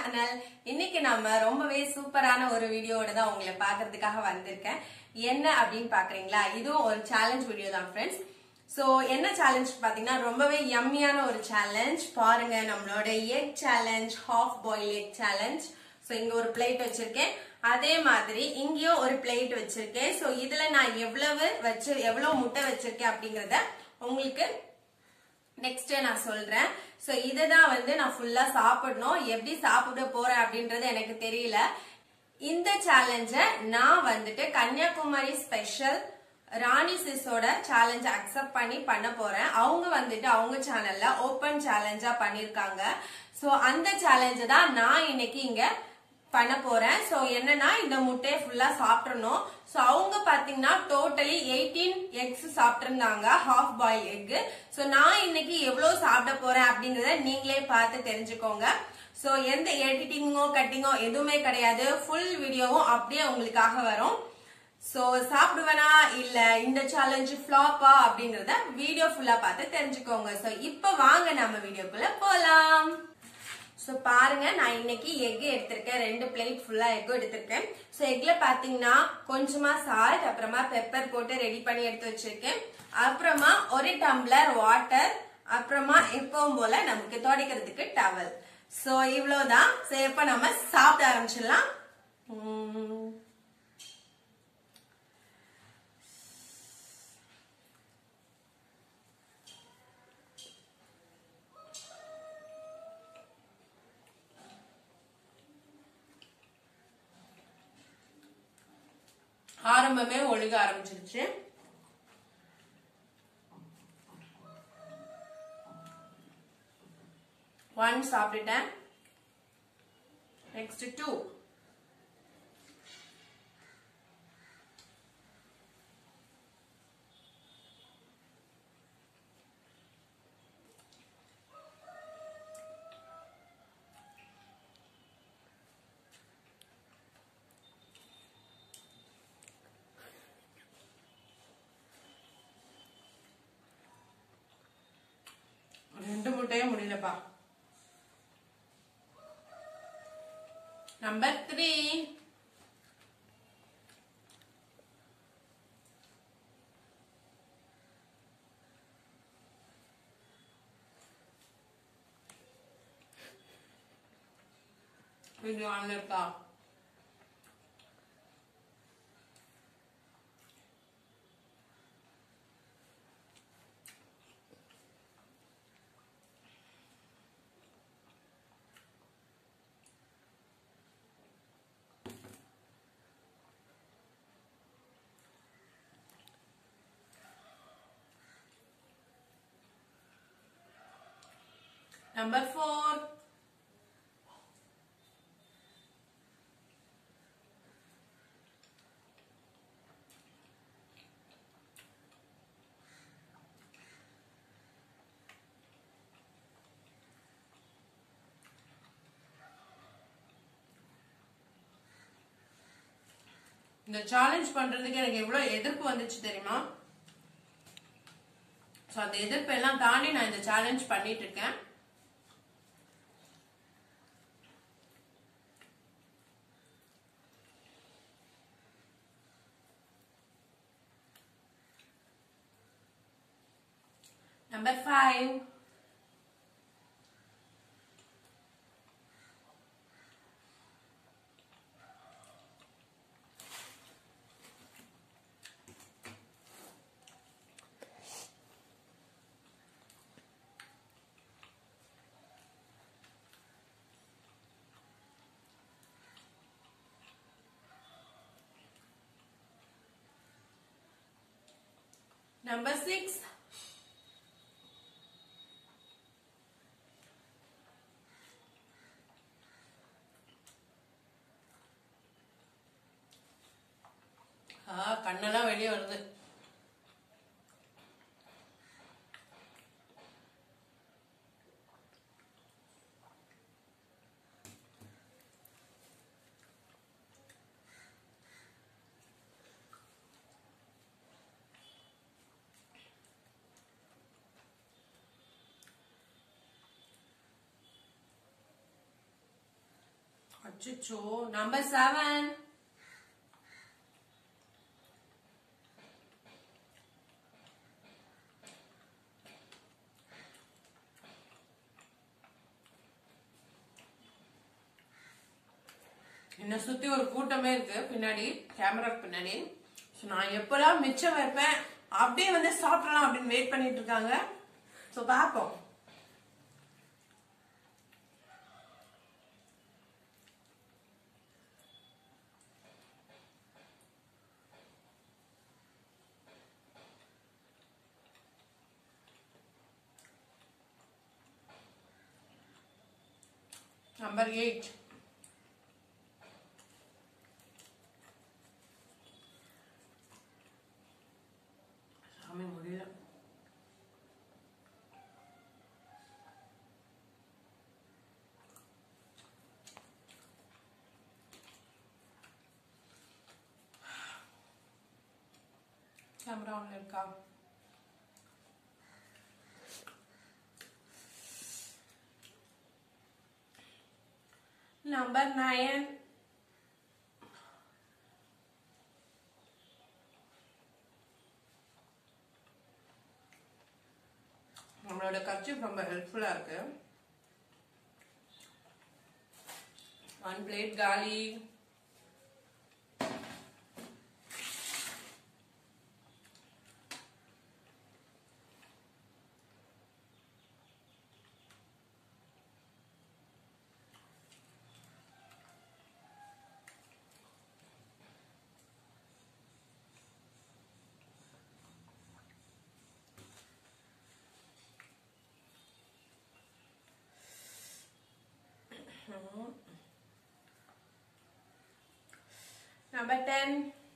Channel. இன்னைக்கு நம்ம ரொம்பவே சூப்பரான ஒரு வீடியோட தான் உங்களை பாக்குறதுக்காக வந்திருக்கேன். என்ன அப்படின்னு பாக்குறீங்களா? இதுவும் ஒரு சேலஞ்ச் வீடியோ தான் ஃப்ரெண்ட்ஸ். சோ என்ன சேலஞ்ச் பாத்தீங்கன்னா ரொம்பவே யம்மியான ஒரு சேலஞ்ச். பாருங்க, நம்மளோட egg challenge, half boil egg challenge. So இங்க ஒரு பிளேட் வச்சிருக்கேன், அதே மாதிரி இங்கேயும் ஒரு பிளேட் வச்சிருக்கேன். சோ இதுல நான் எவ்வளவு முட்டை வச்சிருக்கேன் அப்படிங்கறத உங்களுக்கு நெக்ஸ்ட் நான் சொல்றேன். சோ இததான் நான் ஃபுல்லா சாப்பிடணும். எப்படி சாப்பிட போறேன் அப்படின்றது எனக்கு தெரியல. இந்த சேலஞ்ச நான் கன்னியாகுமரி ஸ்பெஷல் ராணி சிஸோட சேலஞ்ச அக்செப்ட் பண்ண போறேன். அவங்க அவங்க சேனல்ல ஓபன் சேலஞ்சா பண்ணிருக்காங்க. சோ அந்த சேலஞ்ச தான் நான் இன்னைக்கு இங்க பண்ண போறேன். சோ என்னன்னா இந்த முட்டையை ஃபுல்லா சாப்பிடணும். சோ அவங்க பாத்தீங்கன்னா டோட்டலி 18 எக்ஸ் சாப்பிட்டிருந்தாங்க, ஹாஃப் பாயில் எக். சோ நான் இன்னைக்கு எவ்வளவு சாப்பிட போறேன் அப்படிங்கறத நீங்களே பார்த்து தெரிஞ்சுக்கோங்க. சோ எந்த எடிட்டிங்கோ கட்டிங்கோ எதுவுமே கிடையாது. ஃபுல் வீடியோவும் அப்படியே உங்களுக்காக வரும். சோ சாப்பிடுவேனா இல்ல இந்த சேலஞ்ச் ஃபிளாப்பா அப்படிங்கறத வீடியோ ஃபுல்லா பார்த்து தெரிஞ்சுக்கோங்க. சோ இப்ப வாங்க நம்ம வீடியோக்குள்ள போலாம். சோ பாருங்க, நான் இன்னைக்கு எக் எடுத்திருக்கேன். 2 பிளேட் ஃபுல்லா எக் எடுத்திருக்கேன். சோ எக்ல பாத்தீங்கன்னா கொஞ்சமா சால்ட், அப்புறமா பெப்பர் போட்டு ரெடி பண்ணி எடுத்து வச்சிருக்கேன். அப்புறமா 1 டம்ளர் வாட்டர், அப்புறமா எப்பவும் போல நமக்கு துடைக்கிறதுக்கு டவல். சோ இவ்வளவுதான். சோ இப்ப நம்ம சாப்பிட ஆரம்பிச்சிடலாம். ஆரம்பமே ஒழுக ஆரம்பிச்சிருச்சு. ஒன் சாப்பிட்டுட்டேன். நெக்ஸ்ட் 2. ரெண்டு முட்டையும் முடியலப்பா. நம்பர் 3. வீடியோ ஆன்ல இருக்கா? Number 4. இந்த சேலஞ்ச் பண்றதுக்கு எனக்கு எவ்வளவு எதிர்ப்பு வந்துச்சு தெரியுமா? சோ அந்த எதிர்ப்பு எல்லாம் தாண்டி நான் இந்த சேலஞ்ச் பண்ணிட்டு இருக்கேன். Number 5. Number 6. கண்ணெல்லாம் வெளியே வருது. அச்சோ நம்பர் 7. என்ன சுத்தி ஒரு கூட்டமே இருக்கு பின்னாடி, கேமராக்கு பின்னாடி. நான் எப்பெல்லாம் மிச்சம் வைப்பேன் அப்படியே வந்து சாப்பிடலாம் அப்படின்னு வெயிட் பண்ணிட்டு இருக்காங்க. சோ பாப்போம். நம்பர் 8. சாமி முடியல. கேமரா ஆன்ல இருக்கா? நம்பர் 9. நம்மளோட கர்ச்சீஃப் ரொம்ப ஹெல்ப்ஃபுல்லா இருக்கு. 1 பிளேட் காலி. Number 10.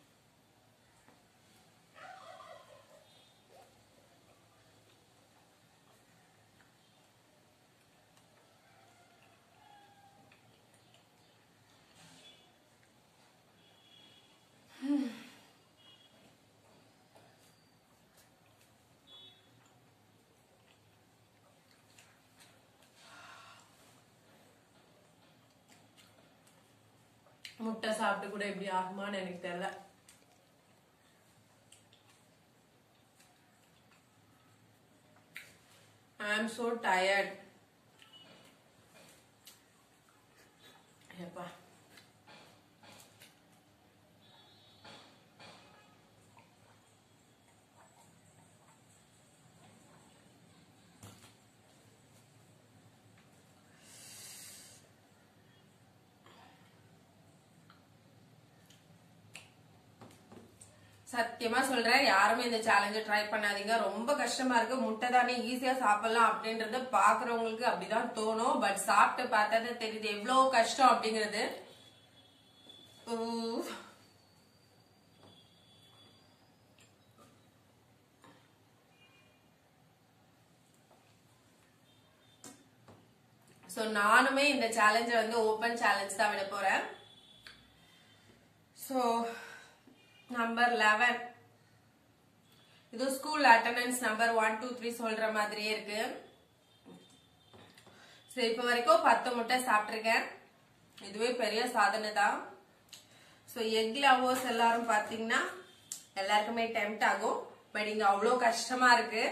முட்டை சாப்பிட்டு கூட இப்படி ஆகுமான்னு எனக்கு தெரியல. I am so tired. எப்பா சத்தியமா சொல்றேன், யாருமே இந்த சேலஞ்ச ட்ரை பண்ணாதீங்க. ரொம்ப கஷ்டமா இருக்கு. முட்டை தானே ஈஸியா சாப்பிடலாம் அப்படின்றது பாக்குறவங்களுக்கு அப்படிதான் தோணும். பட் சாப்பிட்டு பார்த்தா தெரியுது எவ்வளவு கஷ்டம் அப்படிங்கிறது. சோ நானுமே இந்த சேலஞ்ச வந்து ஓபன் சேலஞ்ச் தான் விட போறேன். So number 11. இது ஸ்கூல் அட்டெண்டன்ஸ் நம்பர் 1 2 3 சொல்ற மாதிரியே இருக்கு. சரி, இப்ப வரைக்கும் 10 முட்டை சாப்பிட்டிருக்கேன். இதுவே பெரிய சாதனை தான். சோ எக் லவர்ஸ் எல்லாரும் பாத்தீங்கன்னா எல்லாருக்குமே டெம்ப்ட் ஆகும். பட் இங்க அவ்வளவு கஷ்டமா இருக்கு.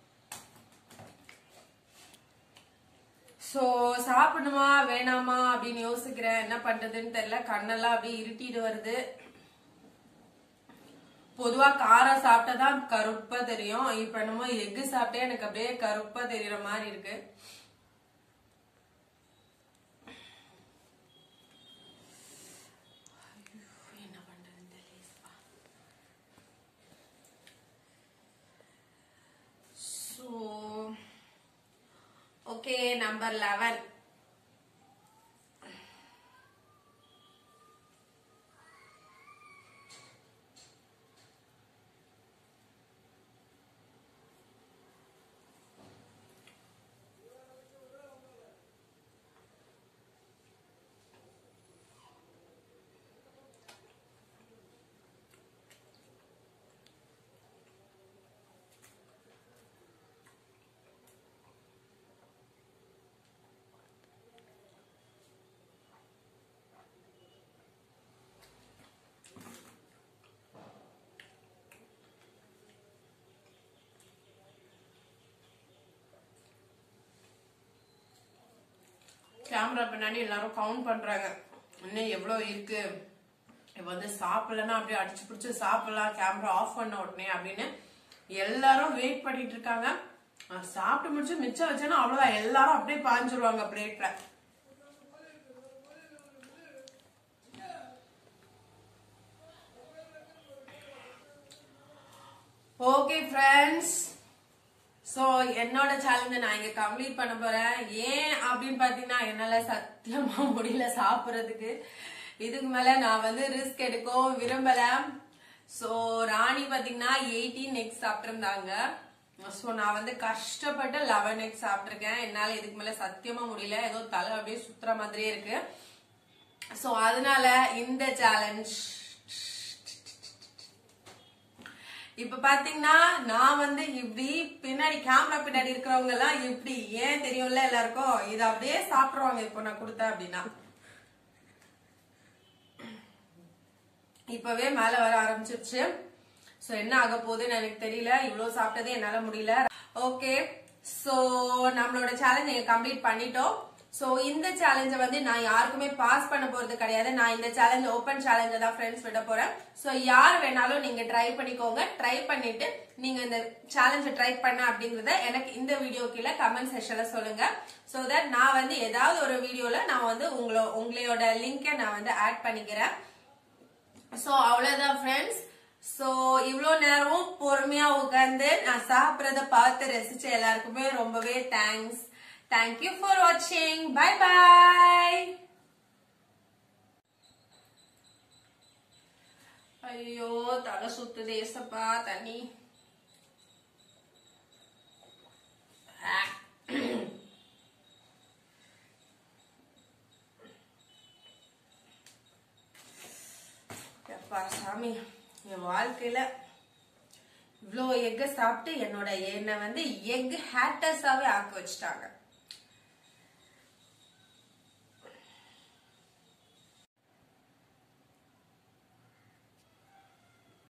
சோ சாப்பிடணுமா வேணாமா அப்படின்னு யோசிக்கிறேன். என்ன பண்றதுன்னு தெரியல. கண்ணெல்லாம் அப்படியே இருட்டிட்டு வருது. பொதுவா காரம் சாப்பிட்டாதான் கருப்பா தெரியும். இப்ப என்னமோ எக்கு சாப்பிட்டே எனக்கு அப்படியே கருப்பா தெரியற மாதிரி இருக்கு. என்ன பண்றதுன்னு தெரியல. So okay, number 11. கேமரா பின்னாடி எல்லாரும் கவுண்ட் பண்றாங்க இன்னும் எவ்வளவு இருக்கு, வந்து சாப்பிடலன்னா அப்படியே அடிச்சு பிடிச்சு சாப்பிடலாம் கேமரா ஆஃப் பண்ண உடனே அப்படின்னு எல்லாரும் வெயிட் பண்ணிட்டு இருக்காங்க. சாப்பிட்டு முடிச்சு மிச்சம் வச்சேன்னா அவ்வளவுதான், எல்லாரும் அப்படியே பாஞ்சிருவாங்க பிளேட்ல. ஓகே ஃப்ரெண்ட்ஸ், சோ என்னோட சேலஞ்சை நான் இங்க கம்ப்ளீட் பண்ண போறேன். ஏன் அப்படின்னு பாத்தீங்கன்னா என்னால சத்தியமா முடியல சாப்பிடறதுக்கு. இதுக்கு மேல நான் வந்து ரிஸ்க் எடுக்கவும் விரும்பல. சோ ராணி பாத்தீங்கன்னா 18 எக்ஸ் சாப்பிட்டு இருந்தாங்க. சோ நான் வந்து கஷ்டப்பட்டு 11 எக்ஸ் சாப்பிட்டிருக்கேன். என்னால இதுக்கு மேல சத்தியமா முடியல, ஏதோ தலை அப்படியே சுத்துற மாதிரியே இருக்கு. சோ அதனால இந்த சேலஞ்ச் இப்ப பாத்தீங்கன்னா நான் வந்து இப்படி பின்னாடி கேமரா பின்னாடி இருக்கிறவங்க எல்லாம் இப்படி ஏன் தெரியும்ல எல்லாருக்கும், இத அப்படியே சாப்பிடுவாங்க. இப்ப நான் கொடுத்தேன் அப்படின்னா இப்பவே மேல வர ஆரம்பிச்சிருச்சு. சோ என்ன ஆக போகுதுன்னு எனக்கு தெரியல, இவ்வளவு சாப்பிட்டதே என்னால முடியல. ஓகே, சோ நம்மளோட சேலஞ்ச் நீங்க கம்ப்ளீட் பண்ணிட்டோம். சோ இந்த சேலஞ்ச வந்து நான் யாருக்குமே பாஸ் பண்ண போறது கிடையாது. நான் இந்த சேலஞ்ச் ஓபன் சேலஞ்ச தான் ஃப்ரெண்ட்ஸ் விட போறேன். சோ யார் வேணாலும் நீங்க ட்ரை பண்ணிக்கோங்க. ட்ரை பண்ணிட்டு நீங்க இந்த சேலஞ்ச ட்ரை பண்ண அப்படிங்கறத எனக்கு இந்த வீடியோ கீழே கமெண்ட் செக்ஷன்ல சொல்லுங்க. சோ தட் நான் வந்து ஏதாவது ஒரு வீடியோல நான் வந்து உங்களோட லிங்கை நான் வந்து ஆட் பண்ணிக்கிறேன். சோ அவ்வளவுதான் ஃப்ரெண்ட்ஸ். சோ இவ்வளவு நேரமும் பொறுமையா உட்கார்ந்து நான் சாப்பிடறத பார்த்து ரசிச்ச எல்லாருக்குமே ரொம்பவே thanks. Thank you for watching. Bye bye. ஐயோ தலை சுத்துதே சப்பா தண்ணி. சாமி, என் வாழ்க்கையில இவ்வளோ எக்க சாப்பிட்டு என்னை வந்து எக் ஹேட்டர்ஸாவே ஆக்க வச்சுட்டாங்க.